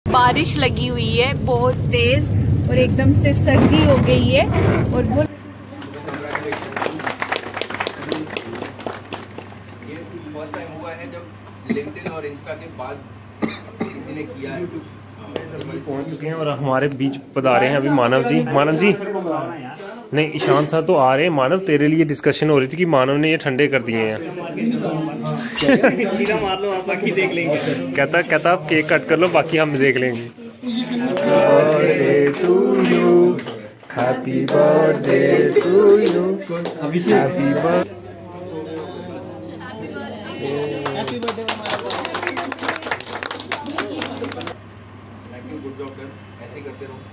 बारिश लगी हुई है बहुत तेज और एकदम से सर्दी हो गई है और वो ये फर्स्ट टाइम हुआ है जब लिंक्डइन और इंस्टा के बाद किसी ने किया है। पहुंच चुके हैं और हमारे बीच पधारे हैं अभी मानव जी। मानव जी नहीं, ईशान सर तो आ रहे हैं। मानव तेरे लिए डिस्कशन हो रही थी कि मानव ने ये ठंडे कर दिए हैं। मार लो, आप बाकी देख लेंगे। कहता आप केक कट कर लो, बाकी हम देख लेंगे। Birthday to you, happy birthday to you, happy birthday. Good job कर, ऐसे ही करते रहो।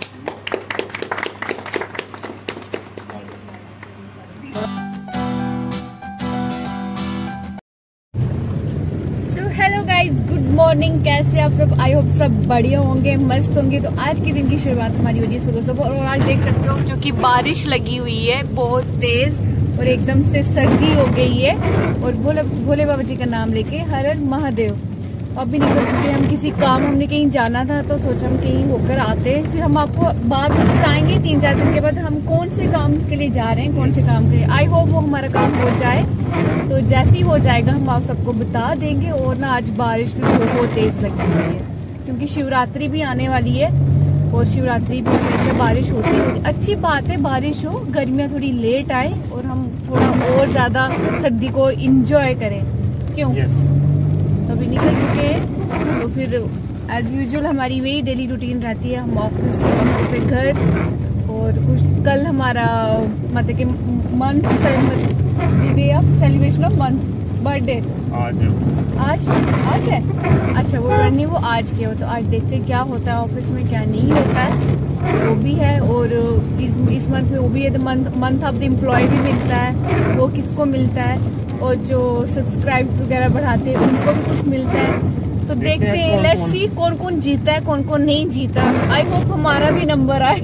Hello guys, good morning. कैसे आप सब? आई होप सब बढ़िया होंगे, मस्त होंगे। तो आज के दिन की शुरुआत हमारी हो रही है सुबह सुबह और आज देख सकते हो जो कि बारिश लगी हुई है बहुत तेज और एकदम से सर्दी हो गई है और भोले बाबा जी का नाम लेके हर हर महादेव। अभी निकल चुके हम किसी काम, हमने कहीं जाना था तो सोचा हम कहीं होकर आते हैं, फिर हम आपको बाद में बताएंगे 3-4 दिन के बाद हम कौन से काम के लिए जा रहे हैं, कौन से काम के लिए। आई होप वो हमारा काम हो जाए, तो जैसे ही हो जाएगा हम आप सबको बता देंगे। और ना आज बारिश भी बहुत तेज लगी हुई है क्योंकि शिवरात्रि भी आने वाली है और शिवरात्रि भी हमेशा बारिश होती है। अच्छी बात है बारिश हो, गर्मियाँ थोड़ी लेट आए और हम थोड़ा और ज्यादा सर्दी को इंजॉय करें, क्यों? तो अभी निकल चुके हैं, तो फिर एज यूजुअल हमारी वही डेली रूटीन रहती है। हम ऑफिस से घर और कुछ कल हमारा मतलब कि month day of celebration of month birthday आज है। अच्छा, वो नहीं, वो आज के हो। तो आज देखते हैं क्या होता है ऑफिस में, क्या नहीं होता है, वो भी है। और इस मंथ में वो भी है, तो मंथ ऑफ द एम्प्लॉय भी मिलता है, वो किसको मिलता है। और जो सब्सक्राइब वगैरह बढ़ाते हैं उनको भी कुछ मिलता है। तो देखते हैं, लेट्स सी कौन कौन जीता है, कौन कौन नहीं जीता। आई होप हमारा भी नंबर आए।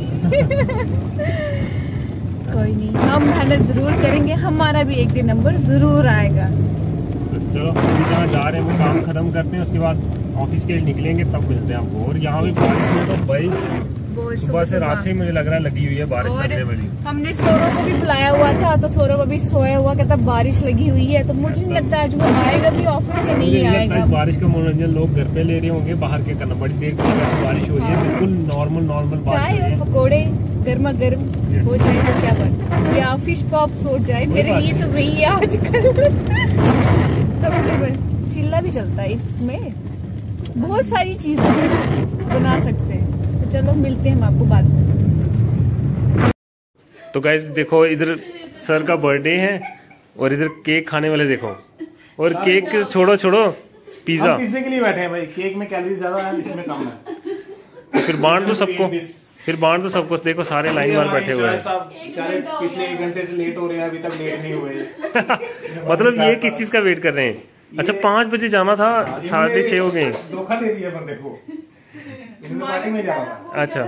कोई नहीं, हम मेहनत जरूर करेंगे, हमारा भी एक दिन नंबर जरूर आएगा। तो चलो अभी जहाँ जा रहे हैं वो काम खत्म करते हैं, उसके बाद ऑफिस के लिए निकलेंगे, तब मिलते हैं आपको। और यहाँ भी बारिश में तो भाई सुबह से रात से मुझे लग रहा है लगी हुई है बारिश करने वाली। हमने सौरभ को भी बुलाया हुआ था, तो सौरभ अभी सोया हुआ, कहता बारिश लगी हुई है। तो मुझे नहीं लगता आज वो आएगा भी ऑफिस से, नहीं आएगा। इस बारिश का मनोरंजन लोग घर पे ले रहे होंगे, बाहर के करना। बड़ी देर तक बारिश हो रही है, बिल्कुल नॉर्मल चाय और पकौड़े गर्मा गर्म हो जाए तो क्या बात, या फिश पॉप्स हो जाए। मेरे लिए तो वही है आजकल। सबसे चिल्ला भी चलता है, इसमें बहुत सारी चीजें बना सकते हैं। तो चलो मिलते हैं हम आपको बाद में। तो गाइस देखो, इधर सर का बर्थडे है और इधर केक खाने वाले देखो। और केक छोड़ो पिज्जा। पिज्जे के लिए बैठे हैं भाई, केक में कैलोरी ज्यादा है, इसमें कम है। तो फिर बांट दो सबको। देखो सारे लाइन वार बैठे हुए हैं। पिछले 1 घंटे से लेट हो रहे हैं, अभी तक लेट नहीं हुए। मतलब ये किस चीज का वेट कर रहे हैं? अच्छा, 5 बजे जाना था, 6:30 हो गए। धोखा दे दिया बंदे को, पार्टी में जा रहा था। अच्छा,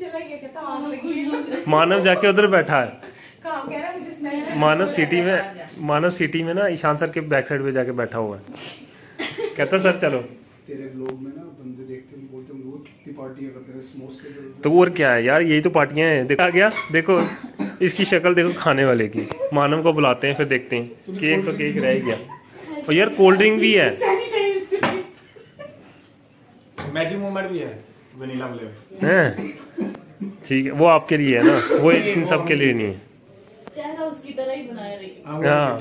मानव जाके उधर बैठा है। मानव सिटी में ना ईशान सर के बैक साइड पे जाके बैठा हुआ है। कहता सर चलो। तेरे ब्लॉग में ना बंदे देखते हैं, बोलते हैं रोज कितनी पार्टियां करते हैं स्मोक से। तो और क्या है यार, यही तो पार्टियां हैं। देखा गया, देखो इसकी शक्ल देखो खाने वाले की। मानव को बुलाते हैं, फिर देखते हैं। केक तो केक रह गया। और यार कोल्ड ड्रिंक भी है, मैजिक मोमेंट भी है, वनीला फ्लेवर हैं? ठीक है, वो आपके लिए है ना, वो इन सब के लिए नहीं है। चेहरा उसकी तरह ही बनाया रही। हाँ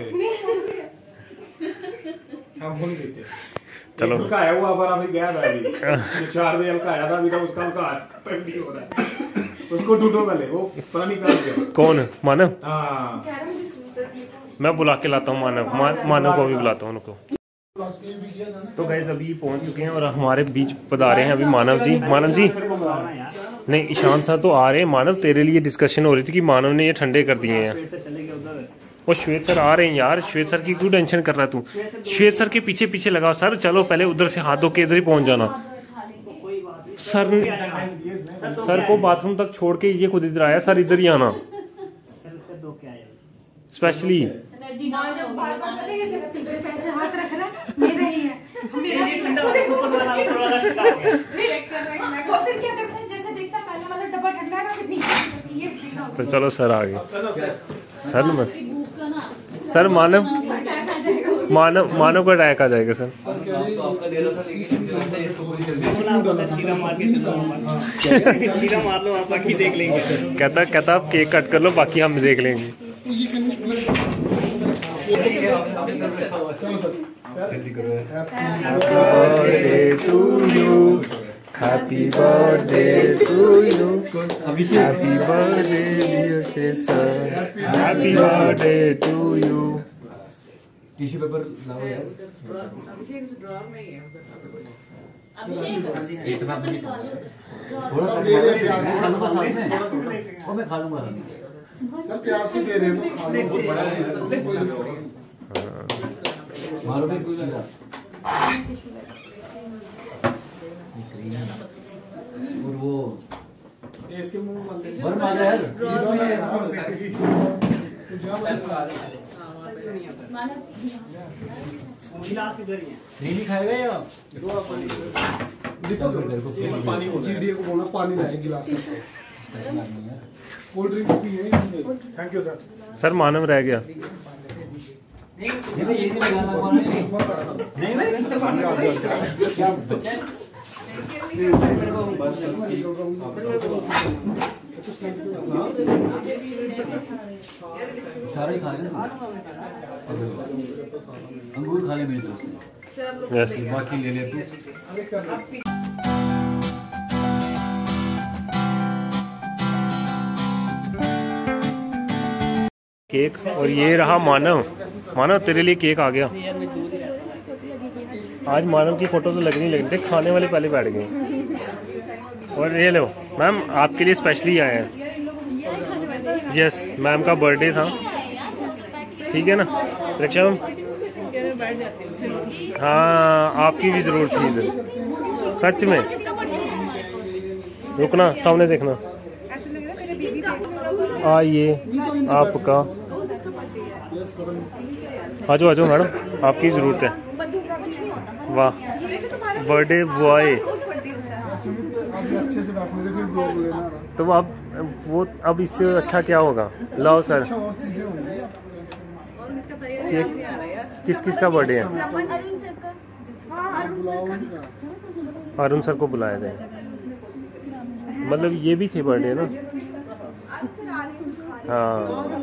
हम नहीं देते। चलो उसका आया हुआ पर अभी गया था, अभी 4 बजे हल्का आया था, अभी तक उसका नहीं हो रहा है। उसको ढूंढो पहले, वो पता नहीं कहाँ गया। कौन? मानव? हाँ, मैं बुला के लाता हूँ मानव को भी बुलाता हूँ उनको। तो गाइस अभी पहुंच चुके हैं और हमारे बीच पधारे हैं अभी मानव जी। मानव जी नहीं, ईशान सर तो आ रहे हैं। मानव तेरे लिए डिस्कशन हो रही थी कि मानव ने ये ठंडे कर दिए हैं। वो श्वेत सर आ रहे हैं यार। श्वेत सर की क्यों टेंशन कर रहा है तू? श्वेत सर के पीछे पीछे लगाओ। सर चलो पहले उधर से हाथ धो के इधर ही पहुंच जाना। सर को बाथरूम तक छोड़ के ये खुद इधर आया। सर इधर ही आना स्पेशली। तो चलो सर आ गए। सर मानव का अटैक आ जाएगा सर। कहता आप केक कट कर लो, बाकी हम देख लेंगे। Happy birthday to you. Happy birthday dear Chester. Happy birthday to you. Tissue paper लाओ यार। इतना मैं खा लूंगा सर, प्यार से दे रहे हैं तो खा लो। मारो भी और वो इसके मुंह मार यार। नहीं खाएगा या जीडीए को बोलना पानी लाए गिलास में। कोल्ड ड्रिंक पिए। Thank you sir. Sir Manav रह गया। सारा ही खा ले, अंगूर खा ले मेरी तरफ से। यस बाकी ले ले तू। केक, और ये रहा मानव। मानव तेरे लिए केक आ गया। आज मानव की फोटो तो लगनी थे, खाने वाले पहले बैठ गए। और ये लो मैम, आपके लिए स्पेशली आए हैं। यस, मैम का बर्थडे था, ठीक है ना रक्षा मैम? हाँ, आपकी भी जरूरत थी इधर, सच में। रुकना, सामने देखना। आइए आपका, आ जाओ मैडम, आपकी जरूरत है। वाह, बर्थडे बॉय। अच्छे से बैठने दे, फिर ब्लॉग लेना। तो अब इससे अच्छा क्या होगा? लाओ सर। किस का बर्थडे है? अरुण सर को बुलाया जाए। मतलब ये भी थे बर्थडे ना? हाँ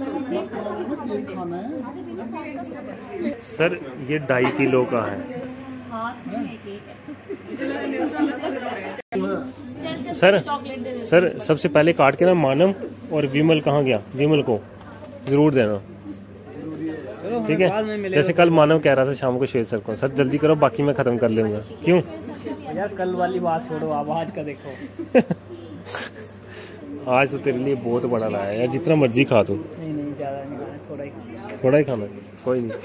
सर, ये 2.5 किलो का है। सर सबसे पहले काट के ना मानव और विमल कहाँ गया, विमल को जरूर देना, ठीक है? जैसे कल मानव कह रहा था शाम को शेर सर को, सर जल्दी करो बाकी मैं खत्म कर लूंगा। क्यों यार, कल वाली बात छोड़ो, आप आज का देखो। आज तो तेरे लिए बहुत बड़ा लाया यार, जितना मर्जी खा तू। नहीं ज्यादा नहीं खाना, थोड़ा ही खाना, कोई नहीं।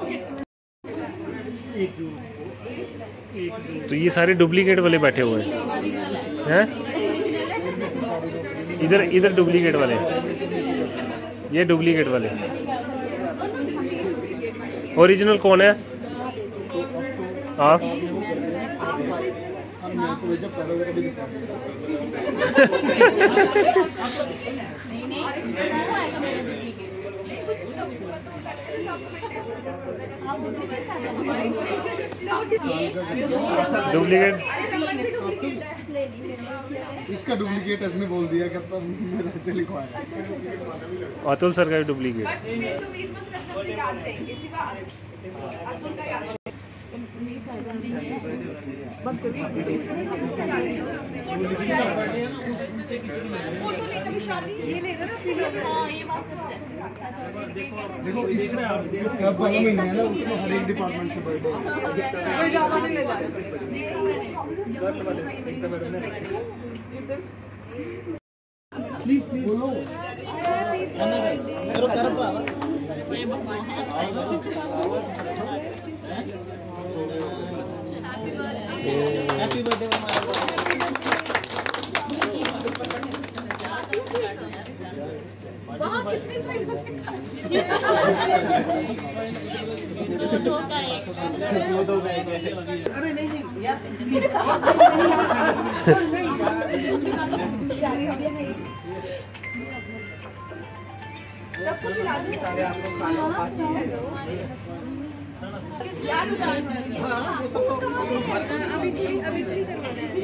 तो ये सारे डुप्लीकेट वाले बैठे हुए हैं। इधर डुप्लीकेट वाले, ये डुप्लीकेट वाले। ओरिजिनल कौन है? आप? डुप्लीकेट, इसका डुप्लीकेट इसने बोल दिया कि तब मेरे से लिखवाया। अतुल सर का डुप्लीकेट। देखो इसमें अब वाला महीना है ना, उसमें हर एक डिपार्टमेंट से बर्थडे प्लीज बोलो। हैप्पी बर्थडे वहाँ कितने साइड से अरे नहीं यार, सबको खिला दूं। अभी करवाना है।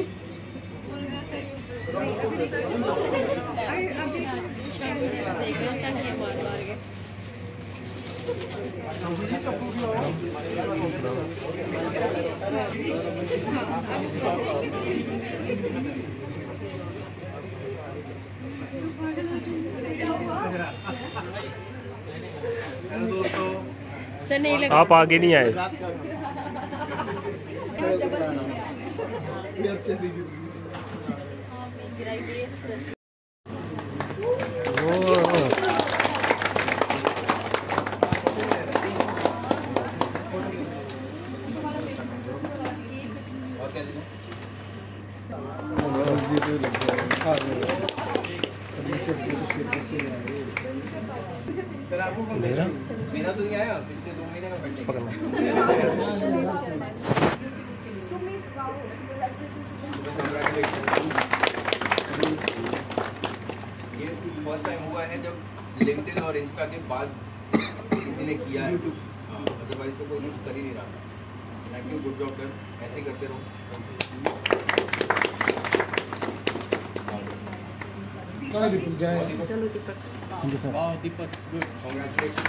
सर नहीं लगा। आप आगे नहीं आए। सर आपको कब मेरा मेरा तो नहीं आया, पिछले 2 महीने का पेंडिंग। पकड़ना। ये फर्स्ट टाइम हुआ है जब लिंक्डइन और इंस्टा के बाद किसी ने किया है। अदरवाइज तो कोई यूज कर ही नहीं रहा। Thank you, good job sir, ऐसे ही करते रहो। चलो दीपक। दीपक गुड, कांग्रेचुलेशन।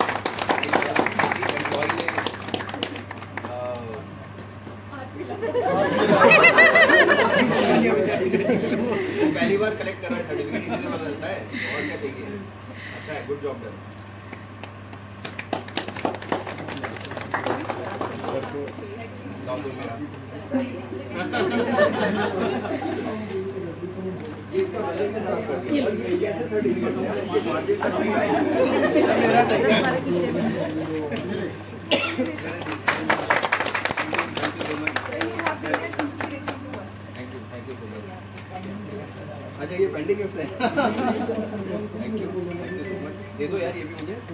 पहली बार कलेक्ट कर रहा है सर्टिफिकेट, इसी से पता चलता है। और क्या चाहिए? अच्छा है, गुड जॉब डन। मेरा कैसे सर्टिफिकेट अच्छा ये पेंडिंग गिफ्ट है। Thank you so much. दे दो यार ये भी मुझे।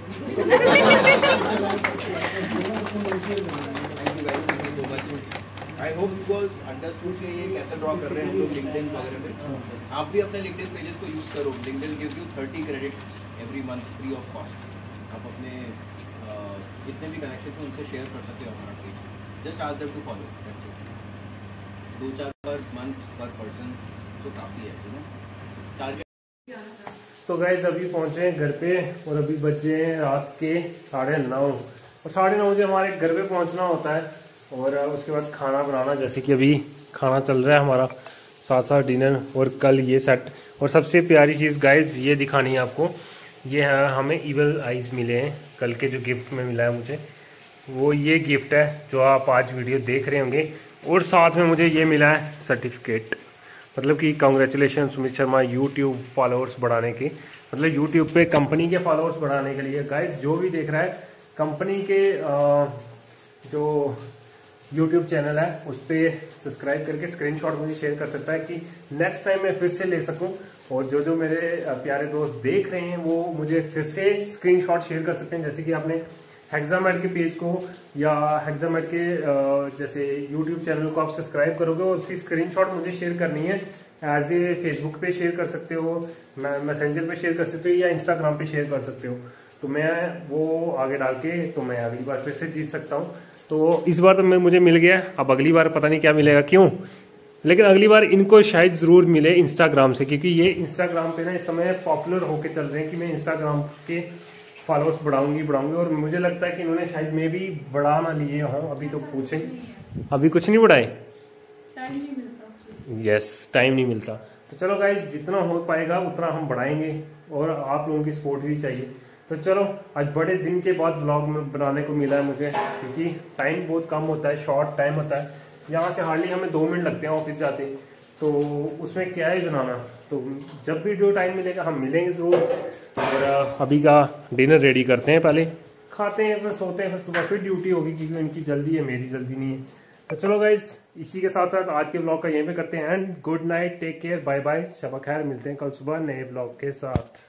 Thank you guys, thank you so much. I hope you all understood कि ये कैसे ड्रॉ कर रहे हैं हम लोग लिंक्डइन वगैरह में। आप भी अपने लिंक्डइन पेजेस को यूज करो। LinkedIn gives you 30 credit every month free of cost. आप अपने जितने भी कनेक्शन हैं उनसे शेयर कर सकते हो हमारा page. Just ask them to follow. 2-4 per month per person तो काफ़ी है, यू नो। टारगेट। तो गाइस अभी पहुंचे हैं घर पे और अभी बजे हैं रात के 9:30 और 9:30 बजे हमारे घर पे पहुंचना होता है और उसके बाद खाना बनाना। जैसे कि अभी खाना चल रहा है हमारा, साथ साथ डिनर और कल ये सेट। और सबसे प्यारी चीज़ गाइस ये दिखानी है आपको, ये है हमें ईवल आइज मिले हैं कल के, जो गिफ्ट में मिला है मुझे वो ये गिफ्ट है जो आप आज वीडियो देख रहे होंगे। और साथ में मुझे ये मिला है सर्टिफिकेट, मतलब कि congratulations Sumit Sharma YouTube followers बढ़ाने की, मतलब यूट्यूब पे कंपनी के फॉलोअर्स बढ़ाने के लिए। गाइस जो भी देख रहा है कंपनी के जो यूट्यूब चैनल है उस पर सब्सक्राइब करके स्क्रीनशॉट मुझे शेयर कर सकता है कि नेक्स्ट टाइम मैं फिर से ले सकूं। और जो जो मेरे प्यारे दोस्त देख रहे हैं वो मुझे फिर से स्क्रीनशॉट शेयर कर सकते हैं। जैसे कि आपने हेक्सामेट के पेज को या हेक्सामेट के जैसे यूट्यूब चैनल को आप सब्सक्राइब करोगे और उसकी स्क्रीनशॉट मुझे शेयर करनी है। एज ए फेसबुक पे शेयर कर सकते हो, मैसेंजर पे शेयर कर सकते हो या इंस्टाग्राम पे शेयर कर सकते हो। तो मैं वो आगे डाल के तो मैं अगली बार फिर से जीत सकता हूँ। तो इस बार तो मुझे मिल गया, अब अगली बार पता नहीं क्या मिलेगा क्यों, लेकिन अगली बार इनको शायद जरूर मिले इंस्टाग्राम से, क्योंकि ये इंस्टाग्राम पे ना इस समय पॉपुलर होके चल रहे हैं कि मैं इंस्टाग्राम के फॉलोअर्स बढ़ाऊंगी। और मुझे लगता है कि इन्होंने शायद मैं भी बढ़ा ना लिए हों। अभी तो पूछें, अभी कुछ नहीं बढ़ाए, टाइम नहीं मिलता। यस टाइम नहीं मिलता। तो चलो गाइज जितना हो पाएगा उतना हम बढ़ाएंगे और आप लोगों की सपोर्ट भी चाहिए। तो चलो आज बड़े दिन के बाद ब्लॉग में बनाने को मिला है मुझे, क्योंकि टाइम बहुत कम होता है, शॉर्ट टाइम होता है। यहाँ से हार्डली हमें 2 मिनट लगते हैं ऑफिस जाते, तो उसमें क्या है बनाना। तो जब भी जो टाइम मिलेगा हम मिलेंगे जरूर। और अभी का डिनर रेडी करते हैं, पहले खाते हैं फिर सोते हैं, फिर सुबह फिर ड्यूटी होगी क्योंकि उनकी जल्दी है, मेरी जल्दी नहीं है। तो चलो गाइज इसी के साथ साथ आज के ब्लॉग का यहीं पे करते हैं and good night, take care, bye bye, शब खैर। मिलते हैं कल सुबह नए ब्लॉग के साथ।